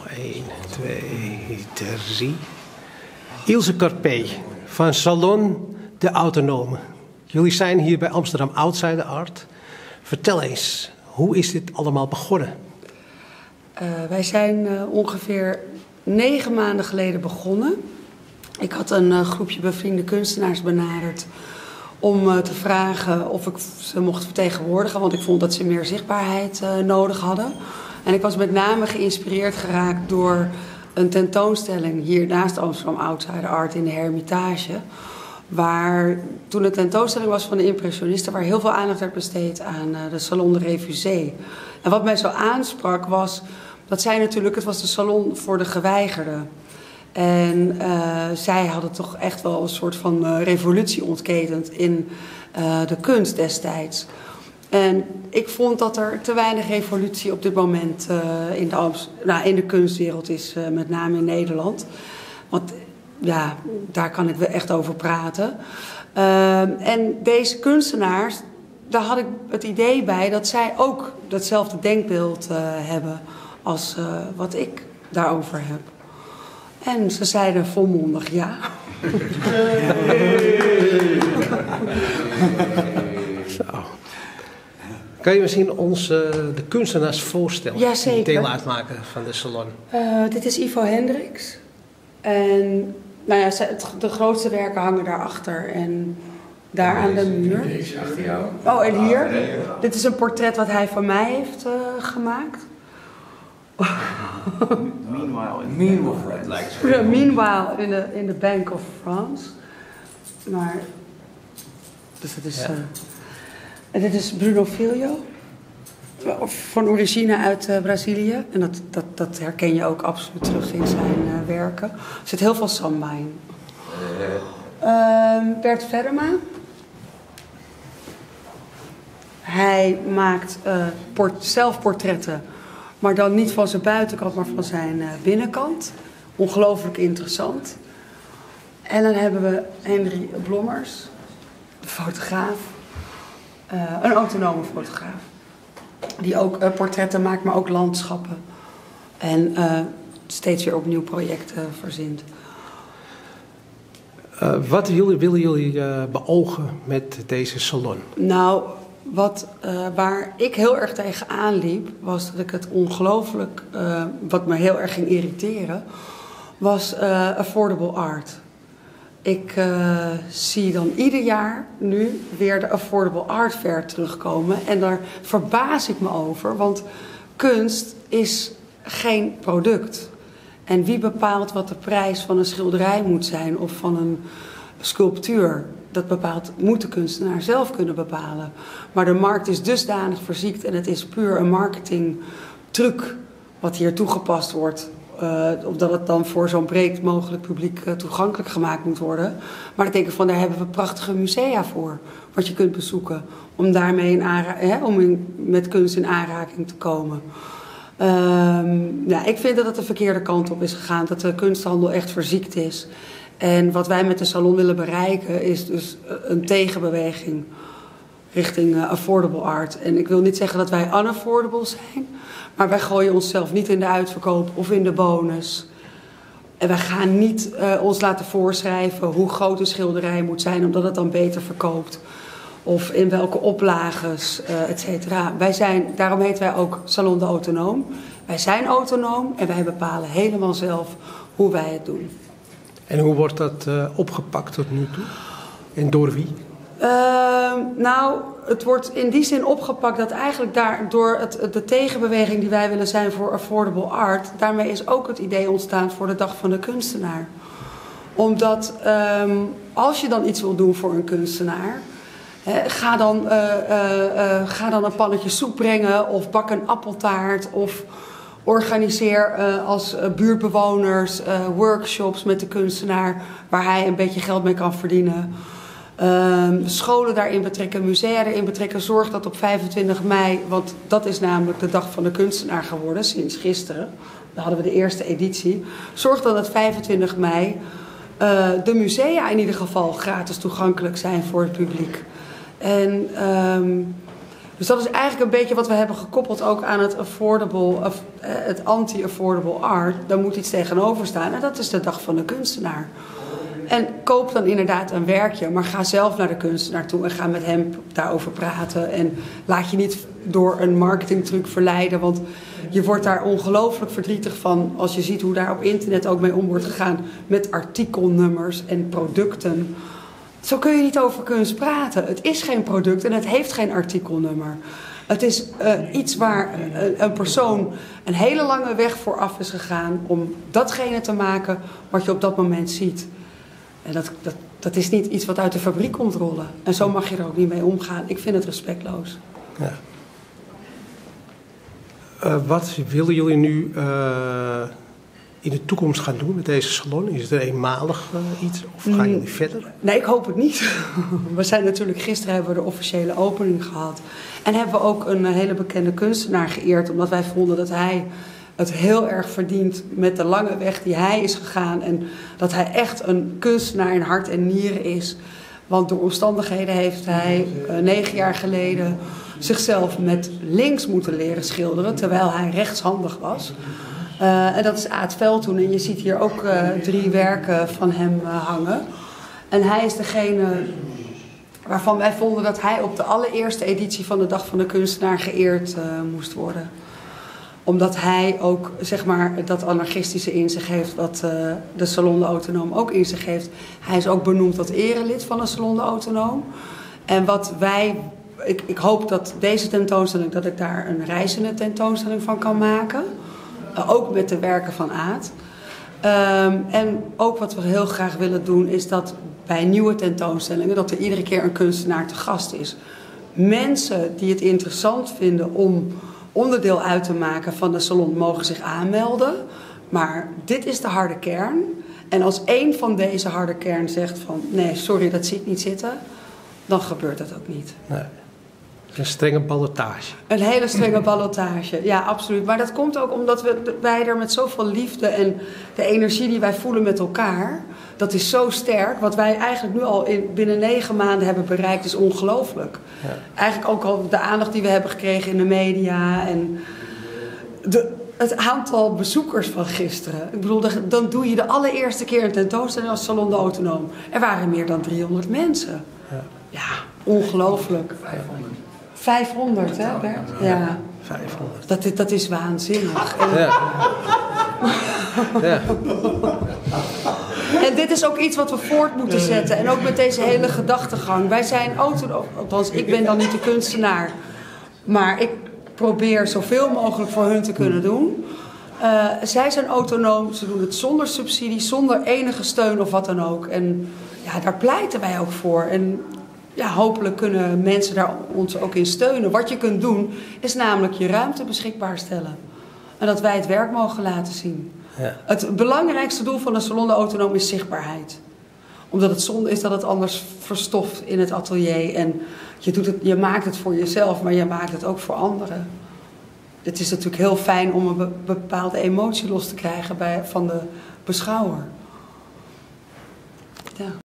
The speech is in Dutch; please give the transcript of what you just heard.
1, 2, 3. Ilse Carpé van Salon de Autonome. Jullie zijn hier bij Amsterdam Outsider Art. Vertel eens, hoe is dit allemaal begonnen? Wij zijn ongeveer 9 maanden geleden begonnen. Ik had een groepje bevriende kunstenaars benaderd om te vragen of ik ze mocht vertegenwoordigen, want ik vond dat ze meer zichtbaarheid nodig hadden. En ik was met name geïnspireerd geraakt door een tentoonstelling hier naast Amsterdam Outsider Art in de Hermitage. Waar toen de tentoonstelling was van de impressionisten, waar heel veel aandacht werd besteed aan de Salon de Refusé. En wat mij zo aansprak was dat zij natuurlijk, het was de salon voor de geweigerden. En zij hadden toch echt wel een soort van revolutie ontketend in de kunst destijds. En ik vond dat er te weinig revolutie op dit moment in de kunstwereld is, met name in Nederland. Want ja, daar kan ik wel echt over praten. En deze kunstenaars, daar had ik het idee bij dat zij ook datzelfde denkbeeld hebben als wat ik daarover heb. En ze zeiden volmondig ja. Zo. Kan je misschien ons de kunstenaars voorstellen? Ja, zeker. Die deel uitmaken van de salon. Dit is Ivo Hendricks. En nou ja, de grootste werken hangen daarachter. En daar aan de muur. Deze achter jou. Oh, en hier? Dit is een portret wat hij van mij heeft gemaakt. Meanwhile in the Bank of France. Maar, dus dat is... Ja. En dit is Bruno Filho. Van origine uit Brazilië. En dat herken je ook absoluut terug in zijn werken. Er zit heel veel samba in. Bert Verma. Hij maakt zelfportretten. Maar dan niet van zijn buitenkant, maar van zijn binnenkant. Ongelooflijk interessant. En dan hebben we Henry Blommers, de fotograaf. Een autonome fotograaf. Die ook portretten maakt, maar ook landschappen. En steeds weer opnieuw projecten verzint. Wat willen jullie beogen met deze salon? Nou, waar ik heel erg tegenaan liep, was dat ik het ongelooflijk, wat me heel erg ging irriteren, was affordable art. Ik zie dan ieder jaar nu weer de Affordable Art Fair terugkomen. En daar verbaas ik me over, want kunst is geen product. En wie bepaalt wat de prijs van een schilderij moet zijn of van een sculptuur? Dat moet de kunstenaar zelf kunnen bepalen. Maar de markt is dusdanig verziekt en het is puur een marketingtruc wat hier toegepast wordt. Omdat het dan voor zo'n breed mogelijk publiek toegankelijk gemaakt moet worden. Maar ik denk van, daar hebben we prachtige musea voor. Wat je kunt bezoeken. Om daarmee met kunst in aanraking te komen. Ik vind dat het de verkeerde kant op is gegaan. Dat de kunsthandel echt verziekt is. En wat wij met de salon willen bereiken is dus een tegenbeweging richting affordable art. En ik wil niet zeggen dat wij unaffordable zijn. Maar wij gooien onszelf niet in de uitverkoop of in de bonus. En wij gaan niet ons laten voorschrijven hoe groot een schilderij moet zijn, omdat het dan beter verkoopt. Of in welke oplages, et cetera. Daarom heten wij ook Salon de Autonoom. Wij zijn autonoom en wij bepalen helemaal zelf hoe wij het doen. En hoe wordt dat opgepakt tot nu toe? En door wie? Het wordt in die zin opgepakt dat eigenlijk door de tegenbeweging die wij willen zijn voor affordable art, daarmee is ook het idee ontstaan voor de Dag van de Kunstenaar. Omdat als je dan iets wil doen voor een kunstenaar, ga dan een pannetje soep brengen of bak een appeltaart of organiseer als buurtbewoners workshops met de kunstenaar waar hij een beetje geld mee kan verdienen. Scholen daarin betrekken, musea erin betrekken. Zorg dat op 25 mei, want dat is namelijk de Dag van de Kunstenaar geworden sinds gisteren. Dan hadden we de eerste editie. Zorg dat het 25 mei de musea in ieder geval gratis toegankelijk zijn voor het publiek. En Dus dat is eigenlijk een beetje wat we hebben gekoppeld ook aan het het anti-affordable art. Daar moet iets tegenover staan en dat is de dag van de kunstenaar. En koop dan inderdaad een werkje, maar ga zelf naar de kunstenaar toe en ga met hem daarover praten. En laat je niet door een marketingtruc verleiden, want je wordt daar ongelooflijk verdrietig van als je ziet hoe daar op internet ook mee om wordt gegaan met artikelnummers en producten. Zo kun je niet over kunst praten. Het is geen product en het heeft geen artikelnummer. Het is iets waar een persoon een hele lange weg voor af is gegaan om datgene te maken wat je op dat moment ziet. En dat is niet iets wat uit de fabriek komt rollen. En zo mag je er ook niet mee omgaan. Ik vind het respectloos. Ja. Wat willen jullie nu in de toekomst gaan doen met deze salon? Is het een eenmalig iets of gaan jullie verder? Nee, ik hoop het niet. We zijn natuurlijk, gisteren hebben we de officiële opening gehad. En hebben we ook een hele bekende kunstenaar geëerd. Omdat wij vonden dat hij het heel erg verdient met de lange weg die hij is gegaan. En dat hij echt een kunstenaar in hart en nieren is. Want door omstandigheden heeft hij 9 jaar geleden zichzelf met links moeten leren schilderen. Terwijl hij rechtshandig was. En dat is Aad Veldhoen. En je ziet hier ook 3 werken van hem hangen. En hij is degene waarvan wij vonden dat hij op de allereerste editie van de Dag van de Kunstenaar geëerd moest worden. Omdat hij ook, zeg maar, dat anarchistische in zich heeft wat de Salon de Autonoom ook in zich heeft. Hij is ook benoemd tot erelid van de Salon de Autonoom. En wat wij, ik hoop dat deze tentoonstelling, dat ik daar een reizende tentoonstelling van kan maken. Ook met de werken van Aad. En ook wat we heel graag willen doen is dat bij nieuwe tentoonstellingen, dat er iedere keer een kunstenaar te gast is. Mensen die het interessant vinden om onderdeel uit te maken van de salon mogen zich aanmelden. Maar dit is de harde kern. En als één van deze harde kern zegt van nee, sorry, dat zie ik niet zitten, dan gebeurt dat ook niet. Nee. Een strenge ballotage. Een hele strenge ballotage, ja, absoluut. Maar dat komt ook omdat wij er met zoveel liefde en de energie die wij voelen met elkaar, dat is zo sterk. Wat wij eigenlijk nu al binnen 9 maanden hebben bereikt is ongelooflijk. Ja. Eigenlijk ook al de aandacht die we hebben gekregen in de media en het aantal bezoekers van gisteren. Ik bedoel, dan doe je de allereerste keer een tentoonstelling als Salon de Autonoom. Er waren meer dan 300 mensen. Ja, ongelooflijk. 500, hè Bert? Ja. 500. Dat is waanzinnig. Ja. Ja. En dit is ook iets wat we voort moeten zetten. En ook met deze hele gedachtegang. Wij zijn autonoom, althans ik ben dan niet de kunstenaar. Maar ik probeer zoveel mogelijk voor hun te kunnen doen. Zij zijn autonoom, ze doen het zonder subsidie, zonder enige steun of wat dan ook. En ja, daar pleiten wij ook voor. En ja, hopelijk kunnen mensen daar ons ook in steunen. Wat je kunt doen, is namelijk je ruimte beschikbaar stellen. En dat wij het werk mogen laten zien. Ja. Het belangrijkste doel van de Salon de Autonoom is zichtbaarheid. Omdat het zonde is dat het anders verstoft in het atelier. En je maakt het voor jezelf, maar je maakt het ook voor anderen. Het is natuurlijk heel fijn om een bepaalde emotie los te krijgen van de beschouwer. Ja.